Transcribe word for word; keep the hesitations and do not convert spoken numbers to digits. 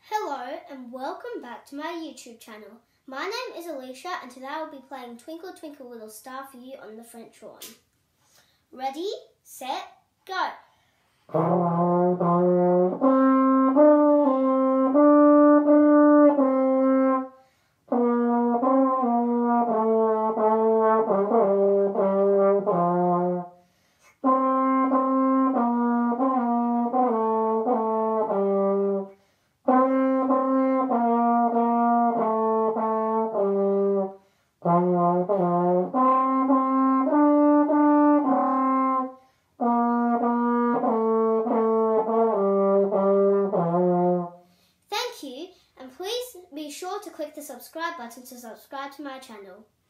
Hello and welcome back to my YouTube channel. My name is Alicia and today I'll be playing Twinkle Twinkle Little Star for you on the French horn. Ready, set, go! Thank you, and please be sure to click the subscribe button to subscribe to my channel.